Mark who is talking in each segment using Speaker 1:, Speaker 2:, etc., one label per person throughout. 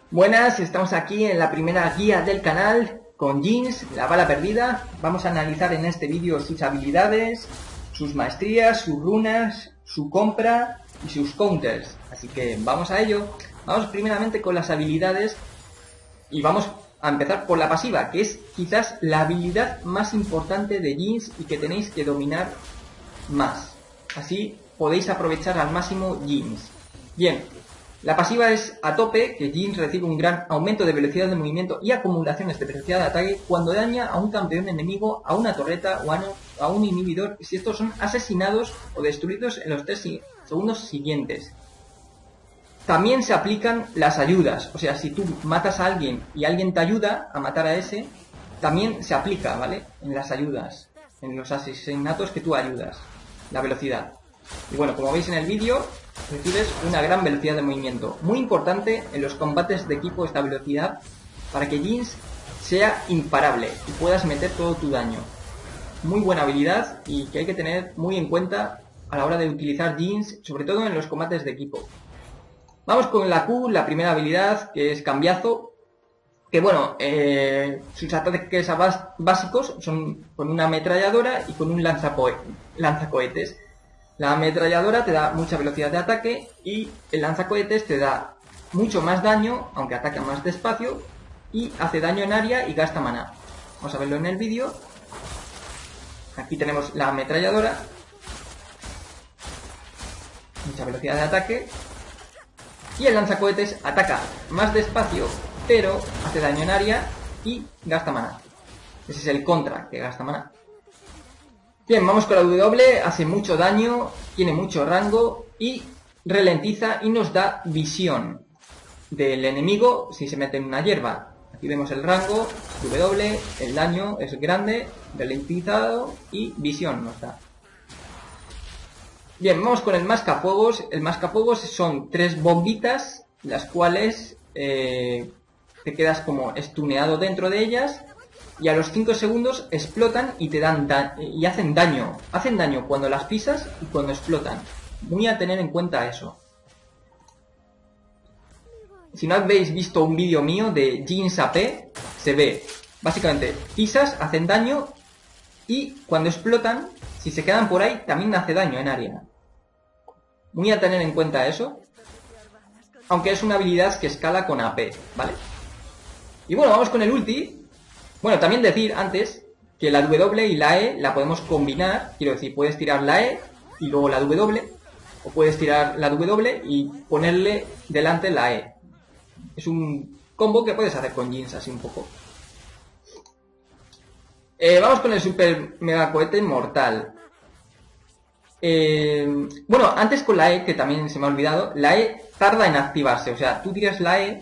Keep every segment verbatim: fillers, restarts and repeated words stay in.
Speaker 1: Buenas, estamos aquí en la primera guía del canal con Jinx, la bala perdida. Vamos a analizar en este vídeo sus habilidades, sus maestrías, sus runas, su compra y sus counters. Así que vamos a ello. Vamos primeramente con las habilidades y vamos a empezar por la pasiva, que es quizás la habilidad más importante de Jinx y que tenéis que dominar más. Así podéis aprovechar al máximo Jinx. Bien. La pasiva es a tope, que Jinx recibe un gran aumento de velocidad de movimiento y acumulaciones de velocidad de ataque cuando daña a un campeón enemigo, a una torreta o a, no, a un inhibidor si estos son asesinados o destruidos en los tres segundos siguientes. También se aplican las ayudas, o sea, si tú matas a alguien y alguien te ayuda a matar a ese, también se aplica, ¿vale? En las ayudas, en los asesinatos que tú ayudas, la velocidad. Y bueno, como veis en el vídeo, recibes una gran velocidad de movimiento. Muy importante en los combates de equipo esta velocidad para que Jinx sea imparable y puedas meter todo tu daño. Muy buena habilidad y que hay que tener muy en cuenta a la hora de utilizar Jinx, sobre todo en los combates de equipo. Vamos con la Q, la primera habilidad, que es cambiazo. Que bueno, eh, sus ataques básicos son con una ametralladora y con un lanzacohetes. La ametralladora te da mucha velocidad de ataque y el lanzacohetes te da mucho más daño, aunque ataca más despacio, y hace daño en área y gasta maná. Vamos a verlo en el vídeo. Aquí tenemos la ametralladora. Mucha velocidad de ataque. Y el lanzacohetes ataca más despacio, pero hace daño en área y gasta maná. Ese es el contra, que gasta maná. Bien, vamos con la W, hace mucho daño, tiene mucho rango y ralentiza y nos da visión del enemigo si se mete en una hierba. Aquí vemos el rango, W, el daño es grande, ralentizado y visión nos da. Bien, vamos con el mascafuegos. El mascafuegos son tres bombitas, las cuales eh, te quedas como estuneado dentro de ellas. Y a los cinco segundos explotan y te dan da y hacen daño. Hacen daño cuando las pisas y cuando explotan. Muy a tener en cuenta eso. Si no habéis visto un vídeo mío de Jinx A P, se ve, básicamente, pisas, hacen daño y cuando explotan, si se quedan por ahí, también hace daño en área. Muy a tener en cuenta eso. Aunque es una habilidad que escala con A P, ¿vale? Y bueno, vamos con el ulti. Bueno, también decir antes que la W y la E la podemos combinar. Quiero decir, puedes tirar la E y luego la W. O puedes tirar la W y ponerle delante la E. Es un combo que puedes hacer con Jinx así un poco. Eh, vamos con el super mega cohete mortal. Eh, bueno, antes con la E, que también se me ha olvidado, la E tarda en activarse. O sea, tú tiras la E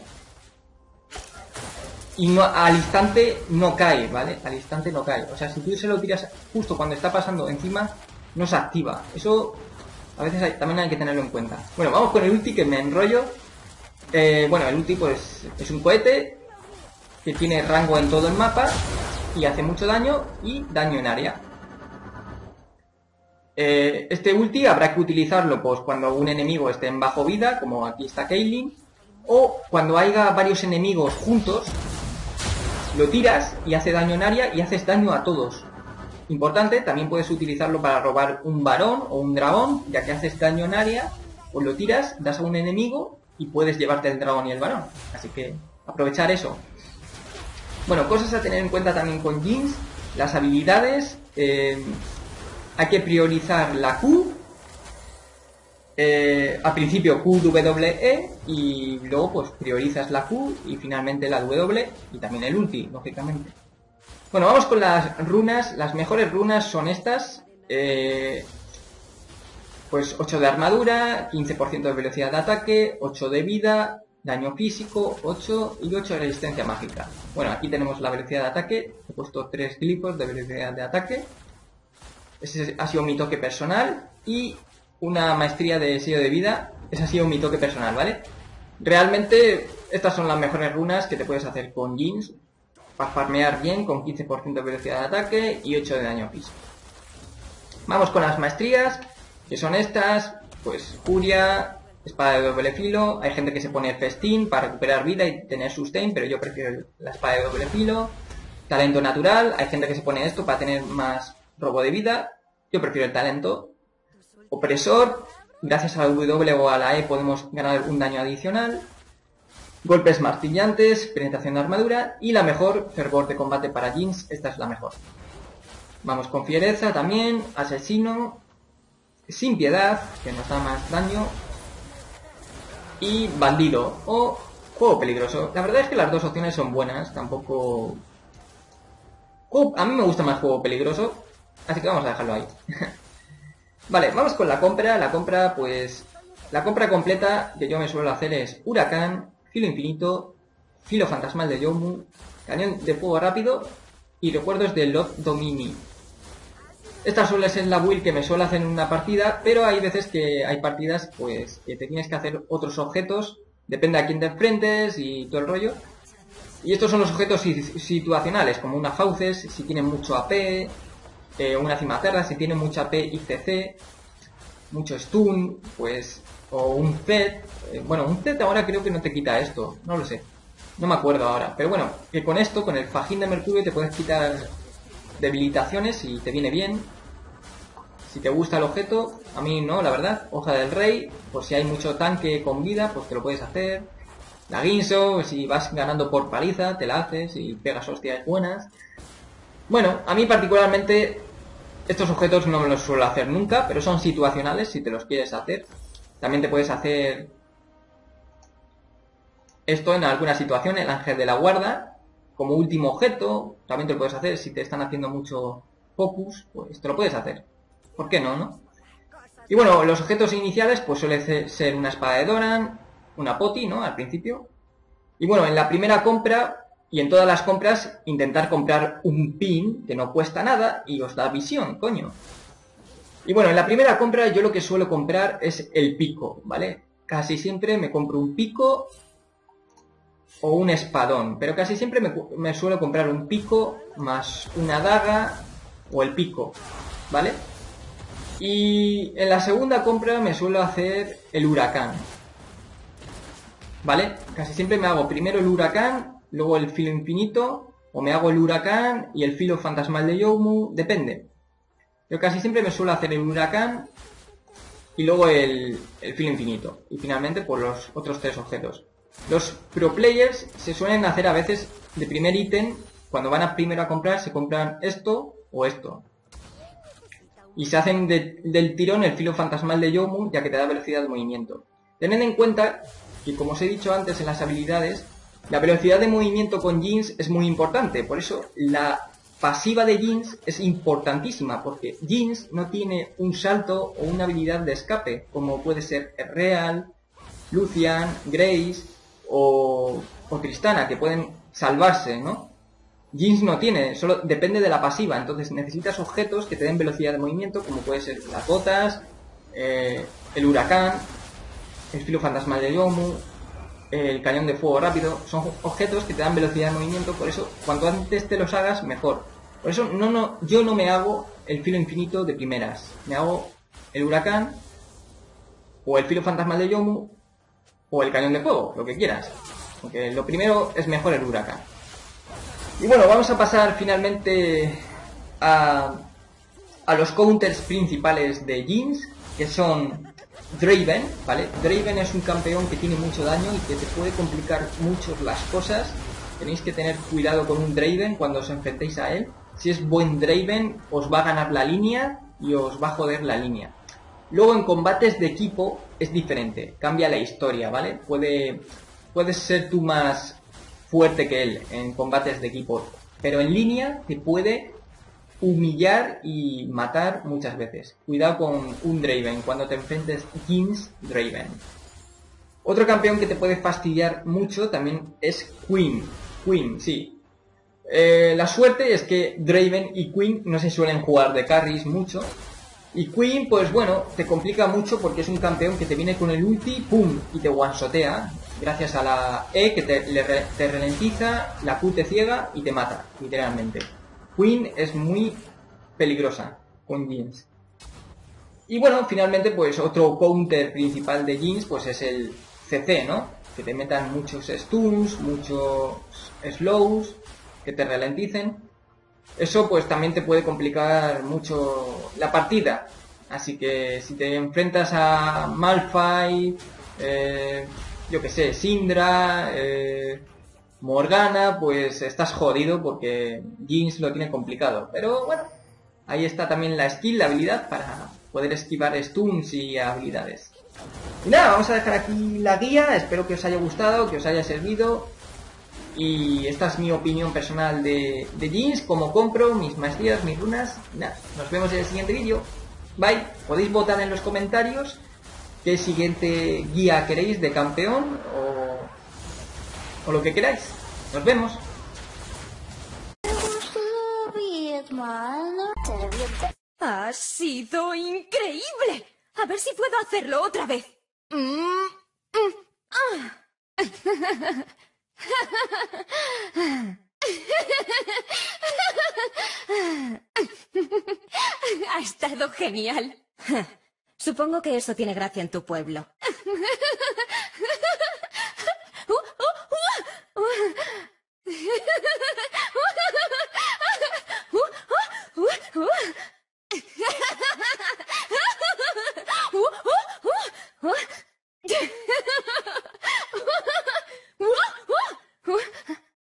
Speaker 1: y no, al instante no cae, ¿vale? Al instante no cae. O sea, si tú se lo tiras justo cuando está pasando encima, no se activa. Eso a veces hay, también hay que tenerlo en cuenta. Bueno, vamos con el ulti, que me enrollo. Eh, bueno, el ulti pues es un cohete que tiene rango en todo el mapa y hace mucho daño y daño en área. Eh, este ulti habrá que utilizarlo pues cuando un enemigo esté en bajo vida, como aquí está Caitlyn, o cuando haya varios enemigos juntos. Lo tiras y hace daño en área y haces daño a todos. Importante, también puedes utilizarlo para robar un varón o un dragón, ya que haces daño en área, pues lo tiras, das a un enemigo y puedes llevarte el dragón y el varón. Así que aprovechar eso. Bueno, cosas a tener en cuenta también con Jinx, las habilidades. Eh, hay que priorizar la Q. Eh, al principio Q, W, E y luego pues priorizas la Q y finalmente la W y también el ulti, lógicamente. Bueno, vamos con las runas. Las mejores runas son estas. Eh, pues ocho de armadura, quince por ciento de velocidad de ataque, ocho de vida, daño físico, ocho y ocho de resistencia mágica. Bueno, aquí tenemos la velocidad de ataque. He puesto tres glifos de velocidad de ataque. Ese ha sido mi toque personal y una maestría de sello de vida. Ese ha sido mi toque personal, ¿vale? Realmente estas son las mejores runas que te puedes hacer con Jinx para farmear bien, con quince por ciento de velocidad de ataque y ocho de daño físico. Vamos con las maestrías, que son estas, pues Furia, espada de doble filo. Hay gente que se pone el festín para recuperar vida y tener sustain, pero yo prefiero la espada de doble filo. Talento natural. Hay gente que se pone esto para tener más robo de vida. Yo prefiero el talento. Opresor. Gracias a la W o a la E podemos ganar un daño adicional. Golpes martillantes, penetración de armadura. Y la mejor, fervor de combate para Jinx. Esta es la mejor. Vamos con fiereza también. Asesino. Sin piedad, que nos da más daño. Y bandido o juego peligroso. La verdad es que las dos opciones son buenas. Tampoco... A mí me gusta más juego peligroso. Así que vamos a dejarlo ahí. Vale, vamos con la compra. La compra, pues... La compra completa que yo me suelo hacer es Huracán, Filo Infinito, Filo Fantasmal de Yomu, Cañón de Fuego Rápido y Recuerdos de Lord Domini. Esta suele ser la build que me suelo hacer en una partida, pero hay veces que hay partidas pues que te tienes que hacer otros objetos, depende a quién te enfrentes y todo el rollo. Y estos son los objetos situacionales, como una Fauces, si tiene mucho A P, eh, una Cimaterra, si tiene mucha A P y C C, mucho stun, pues, o un Zed. Eh, bueno, un Zed ahora creo que no te quita esto, no lo sé, no me acuerdo ahora. Pero bueno, que con esto, con el Fajín de Mercurio, te puedes quitar debilitaciones y te viene bien. Si te gusta el objeto, a mí no, la verdad. Hoja del Rey, por si hay mucho tanque con vida, pues te lo puedes hacer. La Guinso, si vas ganando por paliza, te la haces y pegas hostias buenas. Bueno, a mí particularmente estos objetos no me los suelo hacer nunca, pero son situacionales si te los quieres hacer. También te puedes hacer esto en alguna situación, el Ángel de la Guarda, como último objeto. También te lo puedes hacer si te están haciendo mucho focus, pues te lo puedes hacer. ¿Por qué no, no? Y bueno, los objetos iniciales pues suele ser una espada de Doran, una poti, ¿no? Al principio. Y bueno, en la primera compra y en todas las compras intentar comprar un pin que no cuesta nada y os da visión, coño. Y bueno, en la primera compra yo lo que suelo comprar es el pico, ¿vale? Casi siempre me compro un pico o un espadón, pero casi siempre me, me suelo comprar un pico más una daga o el pico, ¿vale? Y en la segunda compra me suelo hacer el huracán, ¿vale? Casi siempre me hago primero el huracán, luego el filo infinito, o me hago el huracán y el filo fantasmal de Yomu, depende. Yo casi siempre me suelo hacer el huracán y luego el, el filo infinito. Y finalmente por los otros tres objetos. Los pro players se suelen hacer a veces de primer ítem, cuando van a primero a comprar, se compran esto o esto. Y se hacen de, del tirón el filo fantasmal de Yomu, ya que te da velocidad de movimiento. Tened en cuenta que, como os he dicho antes en las habilidades, la velocidad de movimiento con Jinx es muy importante. Por eso la pasiva de Jinx es importantísima, porque Jinx no tiene un salto o una habilidad de escape, como puede ser Real, Lucian, Grace o, o Tristana, que pueden salvarse, ¿no? Jinx no tiene, solo depende de la pasiva, entonces necesitas objetos que te den velocidad de movimiento, como puede ser las botas, eh, el huracán, el filo fantasmal de Yomu, el cañón de fuego rápido. Son objetos que te dan velocidad de movimiento, por eso cuanto antes te los hagas, mejor. Por eso no, no, yo no me hago el filo infinito de primeras, me hago el huracán, o el filo fantasmal de Yomu, o el cañón de fuego, lo que quieras. Porque lo primero es mejor el huracán. Y bueno, vamos a pasar finalmente a, a los counters principales de Jinx, que son Draven, ¿vale? Draven es un campeón que tiene mucho daño y que te puede complicar mucho las cosas. Tenéis que tener cuidado con un Draven cuando os enfrentéis a él. Si es buen Draven, os va a ganar la línea y os va a joder la línea. Luego en combates de equipo es diferente, cambia la historia, ¿vale? Puede, puedes ser tú más fuerte que él en combates de equipo, pero en línea te puede humillar y matar muchas veces. Cuidado con un Draven cuando te enfrentes Jinx Draven. Otro campeón que te puede fastidiar mucho también es Queen. Queen, sí. Eh, la suerte es que Draven y Queen no se suelen jugar de carries mucho. Y Queen, pues bueno, te complica mucho porque es un campeón que te viene con el ulti, ¡pum! Y te one-shotea. Gracias a la E que te, le, te ralentiza, la Q te ciega y te mata, literalmente. Queen es muy peligrosa con Jinx. Y bueno, finalmente, pues otro counter principal de Jinx, pues es el C C, ¿no? Que te metan muchos stuns, muchos slows, que te ralenticen. Eso pues también te puede complicar mucho la partida. Así que si te enfrentas a Malphite, eh, yo que sé, Syndra, eh, Morgana, pues estás jodido porque Jinx lo tiene complicado. Pero bueno, ahí está también la skill, la habilidad para poder esquivar stuns y habilidades. Y nada, vamos a dejar aquí la guía, espero que os haya gustado, que os haya servido. Y esta es mi opinión personal de, de Jinx, cómo compro, mis maestrías, mis runas. Y nada, nos vemos en el siguiente vídeo. Bye, podéis votar en los comentarios qué siguiente guía queréis de campeón o, o lo que queráis. Nos vemos.
Speaker 2: Ha sido increíble. A ver si puedo hacerlo otra vez. Mm, mm, ah. Ha estado genial. Supongo que eso tiene gracia en tu pueblo.